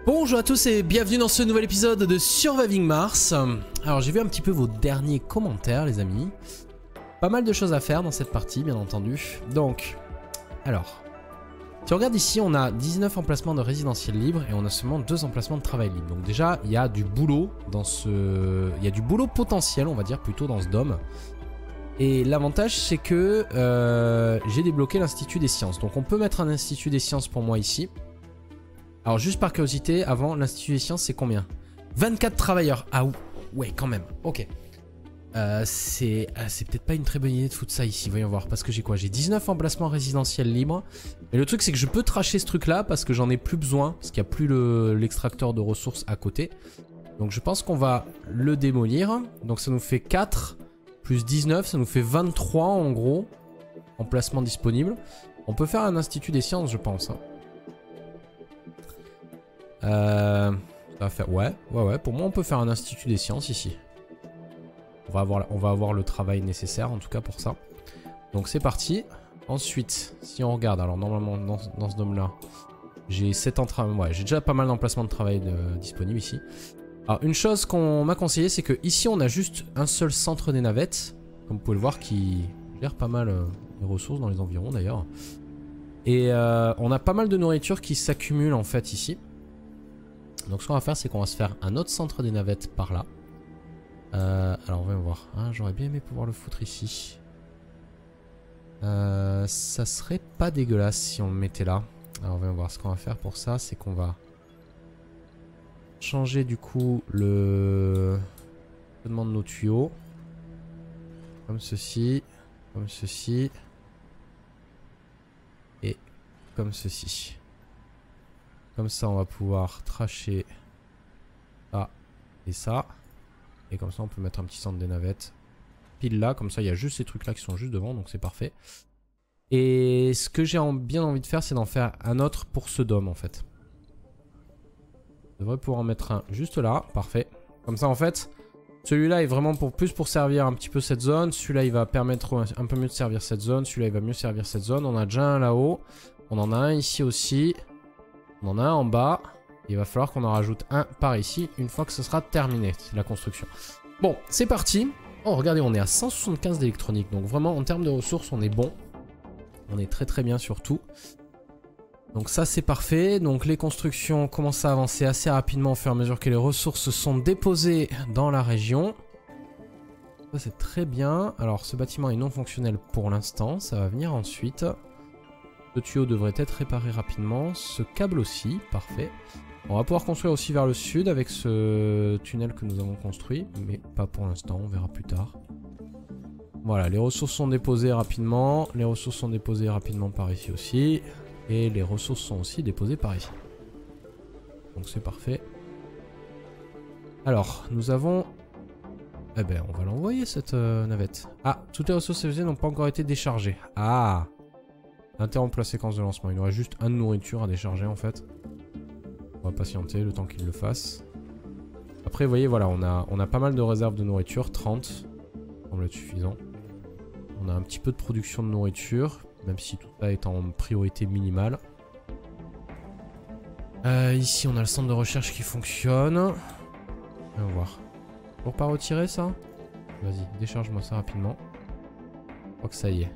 Bonjour à tous et bienvenue dans ce nouvel épisode de Surviving Mars. Alors j'ai vu un petit peu vos derniers commentaires les amis. Pas mal de choses à faire dans cette partie bien entendu. Donc, alors, si on regarde ici on a 19 emplacements de résidentiel libre et on a seulement 2 emplacements de travail libre. Donc déjà il y a du boulot dans ce... Il y a du boulot potentiel on va dire plutôt dans ce dôme. Et l'avantage c'est que j'ai débloqué l'Institut des Sciences. Donc on peut mettre un Institut des Sciences pour moi ici. Alors juste par curiosité, avant l'Institut des Sciences c'est combien? 24 travailleurs. Ah ouais quand même, ok. C'est peut-être pas une très bonne idée de foutre ça ici, voyons voir. Parce que j'ai quoi? J'ai 19 emplacements résidentiels libres. Mais le truc c'est que je peux tracher ce truc là parce que j'en ai plus besoin. Parce qu'il n'y a plus l'extracteur de ressources à côté. Donc je pense qu'on va le démolir. Donc ça nous fait 4 plus 19, ça nous fait 23 en gros. Emplacements disponibles. On peut faire un Institut des Sciences je pense hein. Ça va faire... Ouais, pour moi on peut faire un Institut des Sciences ici. On va avoir le travail nécessaire en tout cas pour ça. Donc c'est parti. Ensuite, si on regarde, alors normalement dans ce dôme là, j'ai 7 ouais, j'ai déjà pas mal d'emplacements de travail disponibles ici. Alors une chose qu'on m'a conseillé, c'est que ici on a juste un seul centre des navettes, comme vous pouvez le voir, qui gère pas mal les ressources dans les environs d'ailleurs. Et on a pas mal de nourriture qui s'accumule en fait ici. Donc ce qu'on va faire c'est qu'on va se faire un autre centre des navettes par là. Alors on va voir, hein, j'aurais bien aimé pouvoir le foutre ici. Ça serait pas dégueulasse si on le mettait là. Alors on va voir, ce qu'on va faire pour ça c'est qu'on va changer du coup le fonctionnement de nos tuyaux. Comme ceci, et comme ceci. Comme ça on va pouvoir tracher ça et ça. Et comme ça on peut mettre un petit centre des navettes pile là, comme ça il y a juste ces trucs là qui sont juste devant, donc c'est parfait. Et ce que j'ai bien envie de faire c'est d'en faire un autre pour ce dôme en fait. Je devrais pouvoir en mettre un juste là, parfait. Comme ça en fait, celui-là est vraiment plus pour servir un petit peu cette zone. Celui-là il va permettre un peu mieux de servir cette zone. Celui-là il va mieux servir cette zone. On a déjà un là-haut. On en a un ici aussi. On en a un en bas. Il va falloir qu'on en rajoute un par ici une fois que ce sera terminé, c'est la construction. Bon, c'est parti. Oh, regardez, on est à 175 d'électronique. Donc vraiment, en termes de ressources, on est bon. On est très très bien surtout. Donc ça, c'est parfait. Donc les constructions commencent à avancer assez rapidement au fur et à mesure que les ressources sont déposées dans la région. Ça, c'est très bien. Alors, ce bâtiment est non fonctionnel pour l'instant. Ça va venir ensuite. Ce tuyau devrait être réparé rapidement. Ce câble aussi, parfait. On va pouvoir construire aussi vers le sud avec ce tunnel que nous avons construit. Mais pas pour l'instant, on verra plus tard. Voilà, les ressources sont déposées rapidement. Les ressources sont déposées rapidement par ici aussi. Et les ressources sont aussi déposées par ici. Donc c'est parfait. Alors, nous avons... Eh ben, on va l'envoyer cette navette. Ah, toutes les ressources CVC n'ont pas encore été déchargées. Ah! Interrompre la séquence de lancement. Il nous reste juste un de nourriture à décharger en fait. On va patienter le temps qu'il le fasse. Après, vous voyez, voilà, on a pas mal de réserves de nourriture. 30. Ça semble être suffisant. On a un petit peu de production de nourriture. Même si tout ça est en priorité minimale. Ici, on a le centre de recherche qui fonctionne. On va voir. Pour pas retirer ça? Vas-y, décharge-moi ça rapidement. Je crois que ça y est.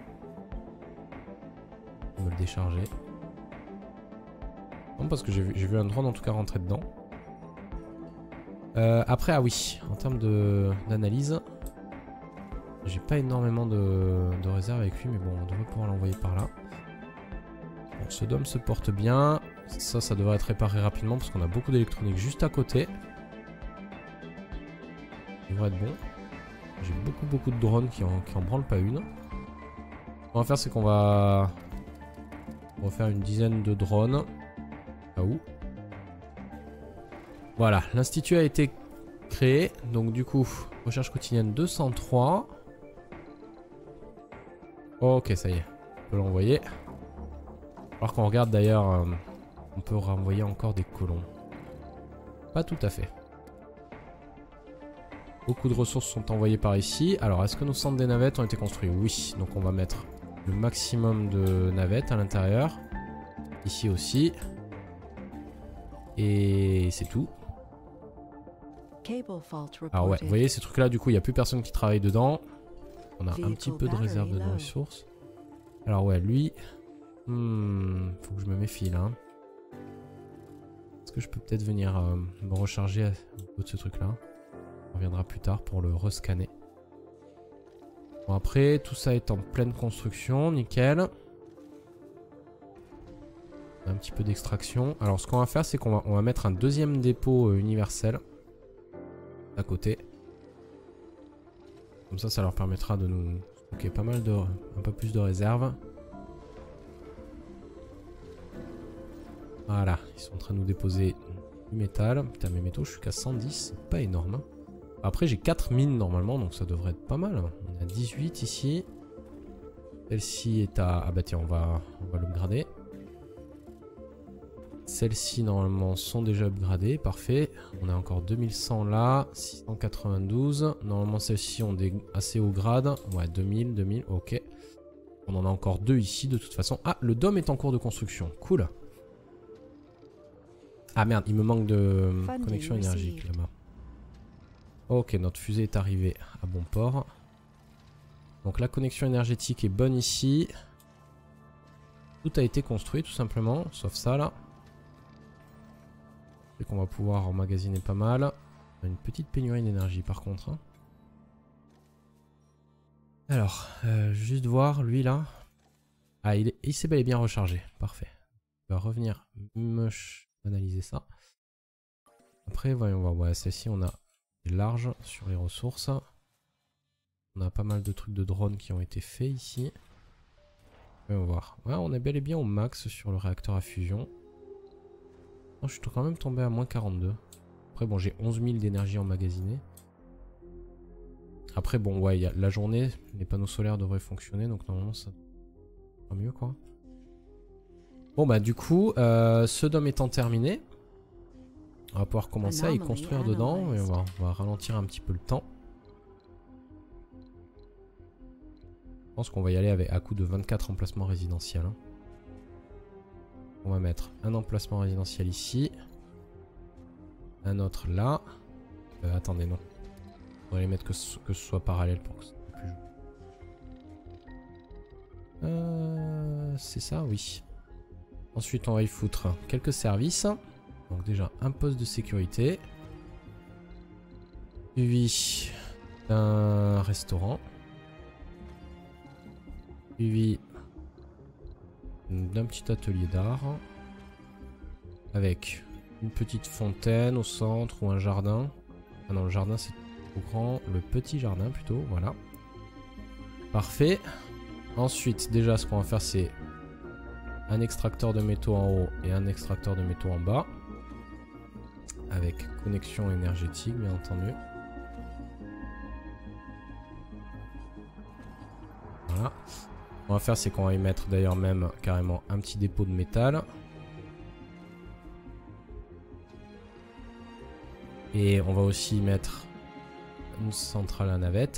On va le décharger. Non, parce que j'ai vu un drone en tout cas rentrer dedans. Après, ah oui, en termes d'analyse, j'ai pas énormément de réserve avec lui, mais bon, on devrait pouvoir l'envoyer par là. Bon, ce dôme se porte bien. Ça devrait être réparé rapidement parce qu'on a beaucoup d'électronique juste à côté. Il devrait être bon. J'ai beaucoup de drones qui en branlent pas une. Ce qu'on va faire, c'est qu'on va faire une dizaine de drones. Ah où? Voilà, l'institut a été créé. Donc du coup, recherche quotidienne 203. Ok, ça y est. On peut l'envoyer. Alors qu'on regarde d'ailleurs, on peut renvoyer encore des colons. Pas tout à fait. Beaucoup de ressources sont envoyées par ici. Alors, est-ce que nos centres des navettes ont été construits? Oui. Donc on va mettre le maximum de navettes à l'intérieur. Ici aussi. Et c'est tout. Alors ouais, vous voyez ces trucs là, du coup il n'y a plus personne qui travaille dedans. On a un petit peu de réserve de ressources. Alors ouais, lui... faut que je me méfie là. Est-ce que je peux peut-être venir me recharger au bout de ce truc là? On reviendra plus tard pour le rescanner. Bon après, tout ça est en pleine construction, nickel. Un petit peu d'extraction. Alors ce qu'on va faire, c'est qu'on va mettre un deuxième dépôt universel à côté. Comme ça leur permettra de nous stocker pas mal un peu plus de réserves. Voilà, ils sont en train de nous déposer du métal. Putain, mes métaux, je suis qu'à 110, c'est pas énorme. Après, j'ai 4 mines normalement, donc ça devrait être pas mal. On a 18 ici. Celle-ci est à... Ah bah tiens, on va l'upgrader. Celles-ci normalement sont déjà upgradées, parfait. On a encore 2100 là, 692. Normalement celles-ci ont des assez hauts grades. Ouais, 2000, ok. On en a encore 2 ici de toute façon. Ah, le dôme est en cours de construction, cool. Ah merde, il me manque de connexion énergique là-bas. Ok, notre fusée est arrivée à bon port. Donc la connexion énergétique est bonne ici. Tout a été construit tout simplement, sauf ça là. Et qu'on va pouvoir emmagasiner pas mal. On a une petite pénurie d'énergie par contre. Hein. Alors, juste voir lui là. Ah, il s'est bel et bien rechargé. Parfait. On va revenir analyser ça. Après, voyons voir. Ouais, celle-ci, on a large sur les ressources. On a pas mal de trucs de drones qui ont été faits ici. Voyons voir. Ouais, on est bel et bien au max sur le réacteur à fusion. Oh, je suis quand même tombé à moins 42. Après, bon, j'ai 11 000 d'énergie emmagasinée. Après, bon, ouais, y a la journée, les panneaux solaires devraient fonctionner, donc normalement, ça va mieux, quoi. Bon, bah, du coup, ce dôme étant terminé, on va pouvoir commencer à y construire dedans, et on va ralentir un petit peu le temps. Je pense qu'on va y aller à coup de 24 emplacements résidentiels. Hein. On va mettre un emplacement résidentiel ici. Un autre là. Attendez, non. On va les mettre que ce soit parallèle pour que ce soit plus joli. C'est ça, oui. Ensuite, on va y foutre quelques services. Donc déjà, un poste de sécurité. Suivi d'un restaurant. Suivi d'un petit atelier d'art. Avec une petite fontaine au centre ou un jardin. Ah non, le jardin c'est trop grand. Le petit jardin plutôt, voilà. Parfait. Ensuite, déjà, ce qu'on va faire, c'est un extracteur de métaux en haut et un extracteur de métaux en bas. Avec connexion énergétique, bien entendu. Voilà. Ce qu'on va faire, c'est qu'on va y mettre d'ailleurs même carrément un petit dépôt de métal. Et on va aussi mettre une centrale à navette.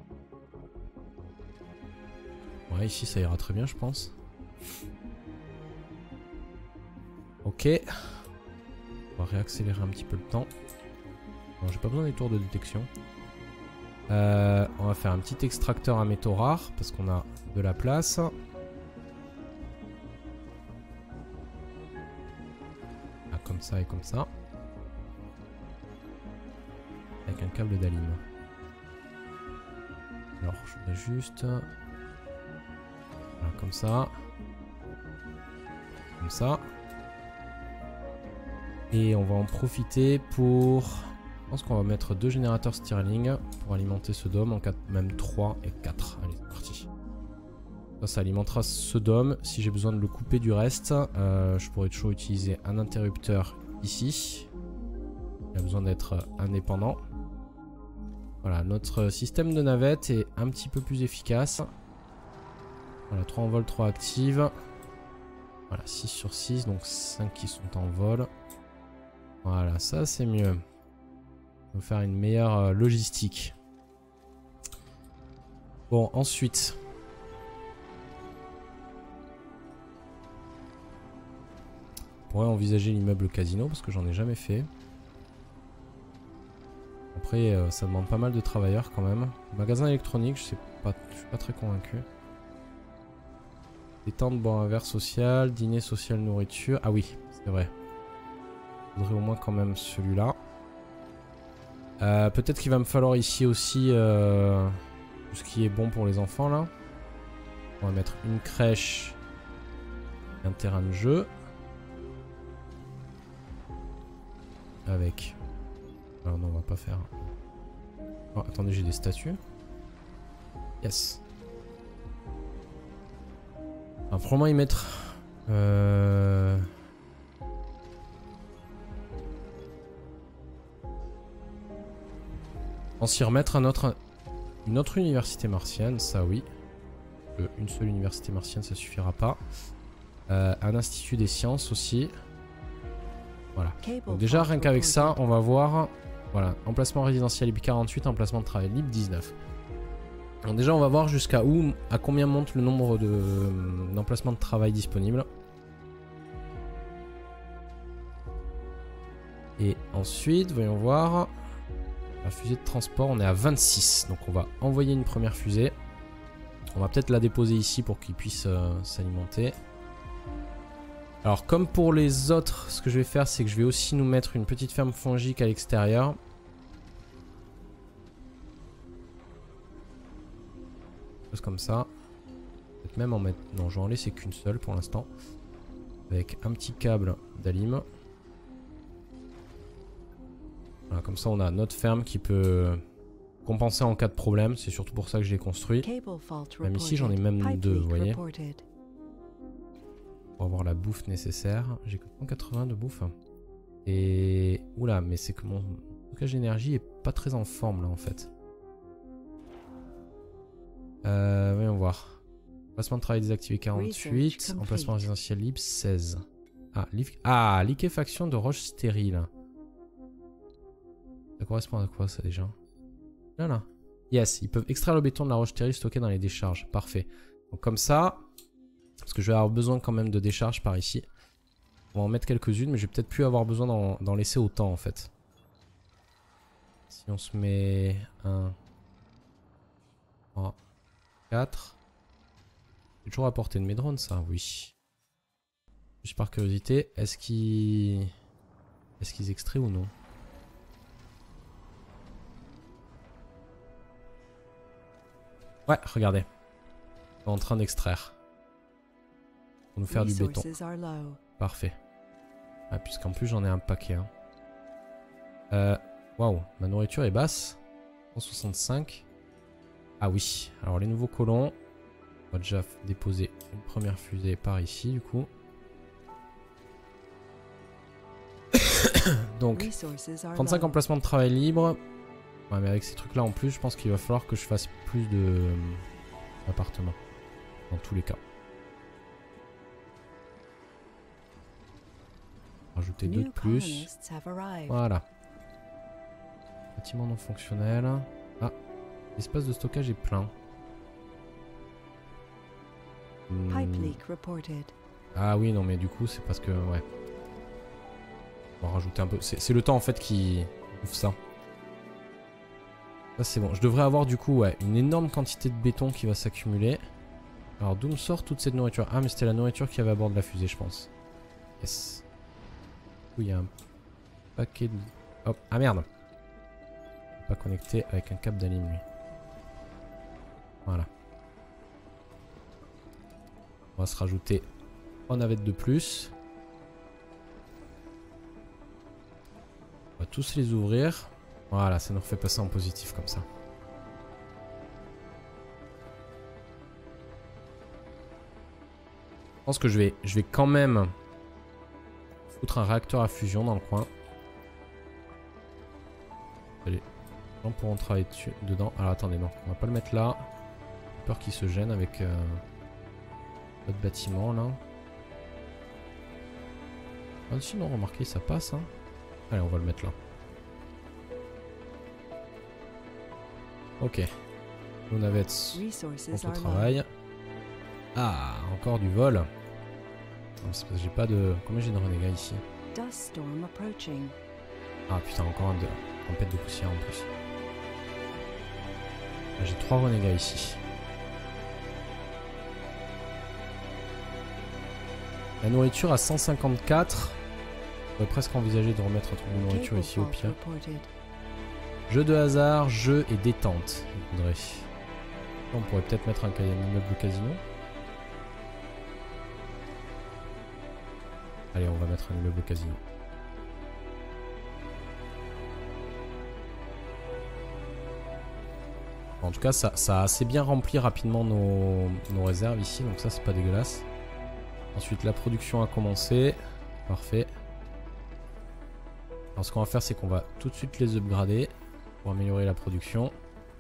Ouais, ici ça ira très bien, je pense. Ok. On va réaccélérer un petit peu le temps. Bon, j'ai pas besoin des tours de détection. On va faire un petit extracteur à métaux rares parce qu'on a de la place. Ah, comme ça et comme ça. Avec un câble d'alim. Alors je voudrais juste... Voilà, comme ça. Comme ça. Et on va en profiter pour... Je pense qu'on va mettre 2 générateurs Stirling pour alimenter ce dôme en 4, même 3 et 4. Allez, c'est parti. Ça alimentera ce dôme. Si j'ai besoin de le couper du reste, je pourrais toujours utiliser un interrupteur ici. Il a besoin d'être indépendant. Voilà, notre système de navette est un petit peu plus efficace. Voilà, 3 en vol, 3 actives. Voilà, 6 sur 6, donc 5 qui sont en vol. Voilà, ça c'est mieux. On va faire une meilleure logistique. Bon, ensuite... pourrait envisager l'immeuble casino parce que j'en ai jamais fait. Après, ça demande pas mal de travailleurs quand même. Magasin électronique, je suis pas très convaincu. Détente, boire un verre social, dîner social, nourriture. Ah oui, c'est vrai. Il faudrait au moins quand même celui-là. Peut-être qu'il va me falloir ici aussi tout ce qui est bon pour les enfants là. On va mettre une crèche et un terrain de jeu. Avec... Alors non, on va pas faire... Oh, attendez, j'ai des statues. Yes. On va probablement y mettre... On s'y remettre une autre université martienne, ça oui. Une seule université martienne, ça suffira pas. Un institut des sciences aussi. Voilà. Donc déjà, rien qu'avec ça, on va voir... Voilà, emplacement résidentiel libre 48, emplacement de travail libre 19. Donc déjà, on va voir jusqu'à où, à combien monte le nombre d'emplacements de travail disponibles. Et ensuite, voyons voir... La fusée de transport, on est à 26. Donc on va envoyer une première fusée. On va peut-être la déposer ici pour qu'il puisse s'alimenter. Alors comme pour les autres, ce que je vais faire, c'est que je vais aussi nous mettre une petite ferme fongique à l'extérieur. Chose comme ça. Peut-être même en mettre... Non, je vais en laisser qu'une seule pour l'instant. Avec un petit câble d'alim. Voilà, comme ça on a notre ferme qui peut compenser en cas de problème. C'est surtout pour ça que je l'ai construit. Même ici j'en ai même deux, vous voyez. Pour avoir la bouffe nécessaire. J'ai que 180 de bouffe. Et... Oula, mais c'est que mon stockage d'énergie est pas très en forme là en fait. Voyons voir. Emplacement de travail désactivé 48. Emplacement résidentiel libre 16. Ah, liquéfaction de roches stériles. Ça correspond à quoi ça déjà? Là. Yes, ils peuvent extraire le béton de la roche stérile stockée dans les décharges. Parfait. Donc comme ça, parce que je vais avoir besoin quand même de décharges par ici. On va en mettre quelques-unes, mais je vais peut-être plus avoir besoin d'en laisser autant en fait. Si on se met 1, 3, 4. C'est toujours à portée de mes drones ça, oui. Juste par curiosité, est-ce qu'ils extraient ou non? Ouais, regardez. On est en train d'extraire. Pour nous faire du béton. Parfait. Ah, puisqu'en plus j'en ai un paquet. Hein. Waouh, ma nourriture est basse. 165. Ah oui, alors les nouveaux colons. On va déjà déposer une première fusée par ici du coup. Donc, 35 emplacements de travail libre. Ouais, mais avec ces trucs là en plus, je pense qu'il va falloir que je fasse plus d'appartements. Dans tous les cas. Rajouter 2 de plus. Voilà. Bâtiment non fonctionnel. Ah, l'espace de stockage est plein. Ah oui, non mais du coup c'est parce que... Ouais. On va rajouter un peu. C'est le temps en fait qui ouvre ça. Ça c'est bon. Je devrais avoir du coup ouais, une énorme quantité de béton qui va s'accumuler. Alors d'où me sort toute cette nourriture? Ah mais c'était la nourriture qu'il y avait à bord de la fusée je pense. Yes. Du coup il y a un paquet de... Hop. Ah merde. Pas connecté avec un câble d'alim lui. Voilà. On va se rajouter 3 navettes de plus. On va tous les ouvrir. Voilà, ça nous refait passer en positif comme ça. Je pense que je vais quand même foutre un réacteur à fusion dans le coin. Allez, les gens pourront travailler dessus, dedans. Alors attendez, non, on va pas le mettre là. J'ai peur qu'il se gêne avec notre bâtiment là. Ah, sinon, remarquez, ça passe. Hein. Allez, on va le mettre là. Ok. Nos navettes sont au travail. Ah, encore du vol. Non, c'est parce que j'ai pas de... Combien j'ai de renégats ici? Ah putain, encore un tempête de poussière en plus. J'ai 3 renégats ici. La nourriture à 154. On pourrait presque envisager de remettre un truc de nourriture ici au pire. Jeu de hasard, jeu et détente. Il faudrait. On pourrait peut-être mettre un immeuble casino. Allez, on va mettre un immeuble casino. En tout cas, ça a assez bien rempli rapidement nos réserves ici, donc ça c'est pas dégueulasse. Ensuite, la production a commencé. Parfait. Alors ce qu'on va faire, c'est qu'on va tout de suite les upgrader pour améliorer la production.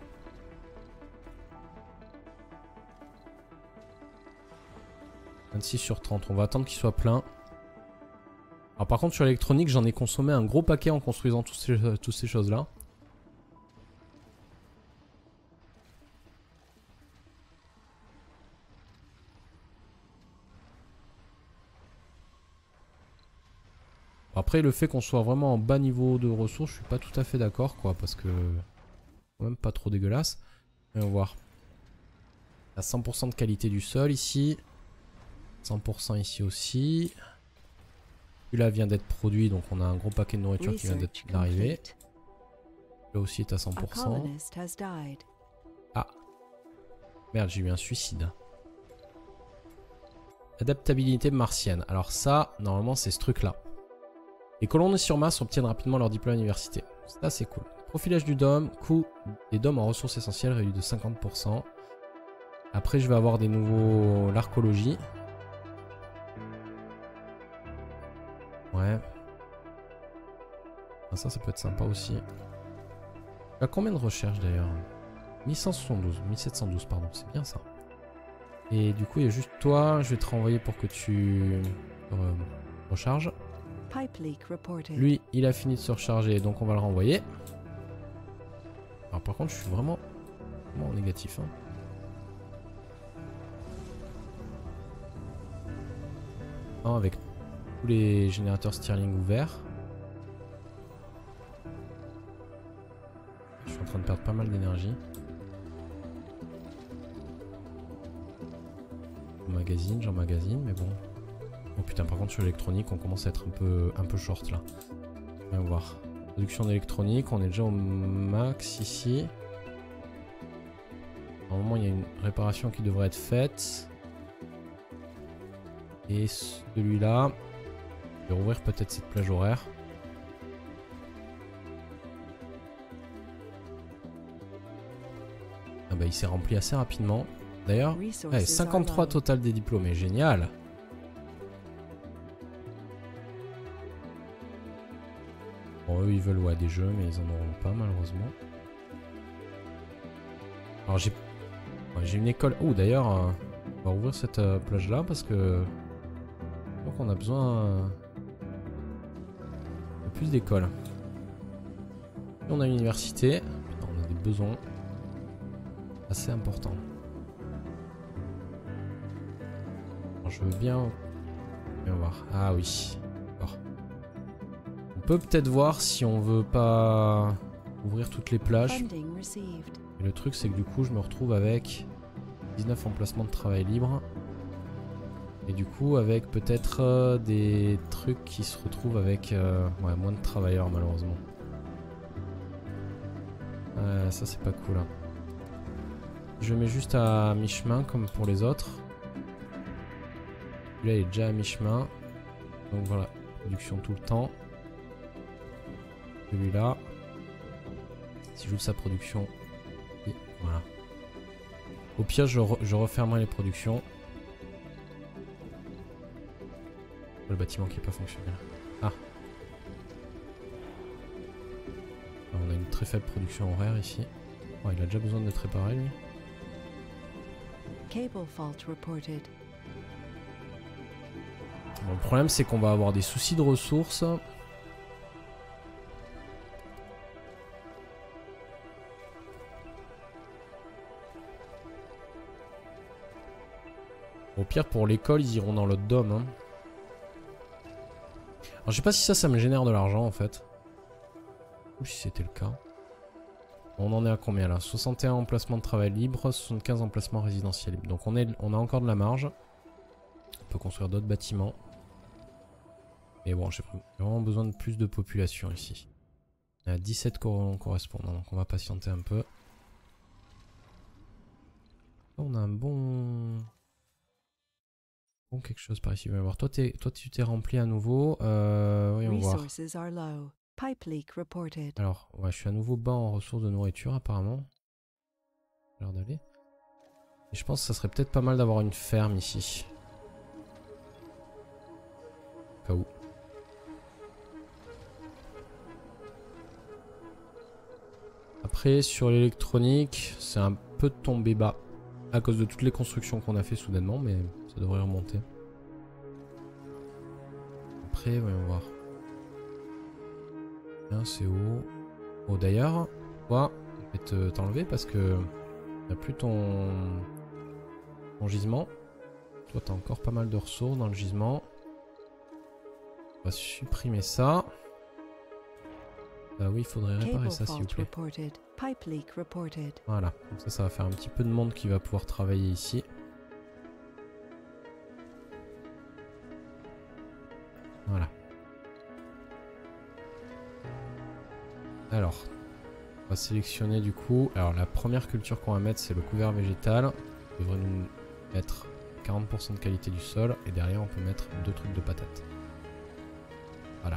« 26 sur 30, on va attendre qu'il soit plein. Alors par contre sur l'électronique, j'en ai consommé un gros paquet en construisant toutes ces choses-là. Après, le fait qu'on soit vraiment en bas niveau de ressources, je suis pas tout à fait d'accord, quoi, parce que quand même pas trop dégueulasse. On va voir. À 100% de qualité du sol ici. 100% ici aussi. Celui-là vient d'être produit, donc on a un gros paquet de nourriture qui vient d'arriver. Là aussi est à 100%. Ah. Merde, j'ai eu un suicide. Adaptabilité martienne. Alors ça, normalement, c'est ce truc-là. Les colons sur Mars obtiennent rapidement leur diplôme à l'université. Ça, c'est cool. Profilage du dôme. Coût des dômes en ressources essentielles réduit de 50%. Après, je vais avoir des nouveaux... l'archéologie. Ouais. Ah, ça peut être sympa aussi. À combien de recherches d'ailleurs? 1172, 1712 pardon, c'est bien ça. Et du coup il y a juste toi, je vais te renvoyer pour que tu recharges. Lui il a fini de se recharger donc on va le renvoyer. Alors par contre je suis vraiment négatif. Hein. Non, avec tous les générateurs Stirling ouverts. Je suis en train de perdre pas mal d'énergie. J'emmagasine, mais bon. Oh putain, par contre sur l'électronique, on commence à être un peu short là. On va voir. Production d'électronique, on est déjà au max ici. Normalement, il y a une réparation qui devrait être faite. Et celui-là, je vais rouvrir peut-être cette plage horaire. Ah bah il s'est rempli assez rapidement. D'ailleurs, 53 total des diplômés, génial. Bon, eux ils veulent ouais, des jeux, mais ils en auront pas malheureusement. Alors j'ai une école. Oh d'ailleurs, on va rouvrir cette plage là parce que donc on a besoin de plus d'écoles. On a une université, on a des besoins assez importants. Je veux bien voir. Ah oui. On peut peut-être voir si on veut pas ouvrir toutes les plages. Et le truc c'est que du coup je me retrouve avec 19 emplacements de travail libre. Et du coup avec peut-être des trucs qui se retrouvent avec ouais, moins de travailleurs malheureusement. Ça c'est pas cool. Hein. Je mets juste à mi-chemin comme pour les autres. Là il est déjà à mi-chemin. Donc voilà, production tout le temps. Celui-là. Si j'ouvre sa production. Et voilà. Au pire je refermerai les productions. Le bâtiment qui n'est pas fonctionnel. Ah. Alors, on a une très faible production horaire ici. Oh, il a déjà besoin d'être réparé lui. Cable fault reported. Bon, le problème c'est qu'on va avoir des soucis de ressources. Au pire pour l'école ils iront dans l'autre dôme. Hein. Alors je sais pas si ça me génère de l'argent en fait. Ou si c'était le cas. On en est à combien là? 61 emplacements de travail libre, 75 emplacements résidentiels libres. Donc on a encore de la marge. On peut construire d'autres bâtiments. Mais bon, j'ai vraiment besoin de plus de population ici. On a 17 correspondants, donc on va patienter un peu. On a un bon quelque chose par ici. On va voir. Toi, tu t'es rempli à nouveau. Voyons voir. Alors, ouais, je suis à nouveau bas en ressources de nourriture apparemment. J'ai l'air d'aller. Et je pense que ça serait peut-être pas mal d'avoir une ferme ici. Au cas où. Après, sur l'électronique, c'est un peu tombé bas. À cause de toutes les constructions qu'on a fait soudainement, mais ça devrait remonter. Après, voyons voir. Bien, c'est haut. Oh, d'ailleurs, toi, je vais t'enlever parce que t'as plus ton gisement. Toi, t'as encore pas mal de ressources dans le gisement. On va supprimer ça. Oui, il faudrait réparer ça s'il vous plaît. Voilà, comme ça va faire un petit peu de monde qui va pouvoir travailler ici. Voilà. Alors, on va sélectionner du coup. Alors la première culture qu'on va mettre, c'est le couvert végétal. On devrait nous mettre 40% de qualité du sol. Et derrière, on peut mettre 2 trucs de patates. Voilà.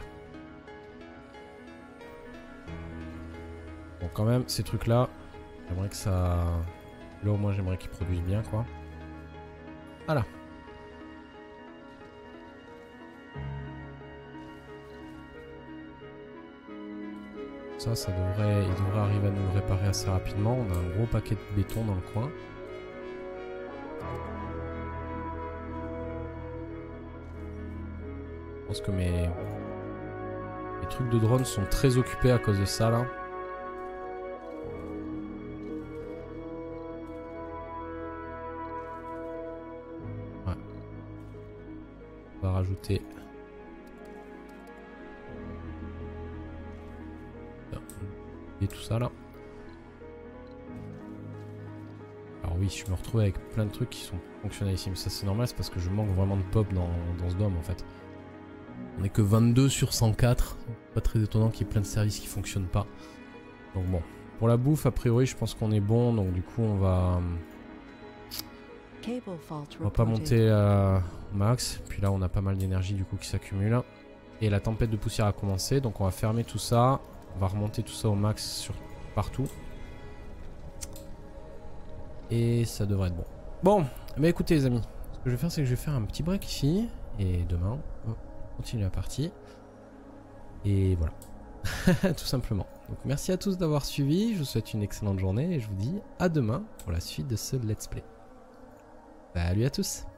Bon, quand même, ces trucs-là, j'aimerais que ça... Là, au moins, j'aimerais qu'ils produisent bien, quoi. Voilà. Ça devrait... Il devrait arriver à nous le réparer assez rapidement. On a un gros paquet de béton dans le coin. Je pense que mes trucs de drone sont très occupés à cause de ça, là. Ouais. On va rajouter... Et tout ça là. Alors oui, je me retrouve avec plein de trucs qui sont fonctionnels ici, mais ça c'est normal, c'est parce que je manque vraiment de pop dans ce dôme en fait. On est que 22 sur 104, pas très étonnant qu'il y ait plein de services qui fonctionnent pas. Donc bon, pour la bouffe a priori je pense qu'on est bon, donc du coup on va pas monter au max, puis là on a pas mal d'énergie du coup qui s'accumule. Et la tempête de poussière a commencé, donc on va fermer tout ça. On va remonter tout ça au max sur partout. Et ça devrait être bon. Bon, mais écoutez les amis, ce que je vais faire c'est que je vais faire un petit break ici. Et demain, on continue la partie. Et voilà. Tout simplement. Donc merci à tous d'avoir suivi. Je vous souhaite une excellente journée. Et je vous dis à demain pour la suite de ce let's play. Salut à tous.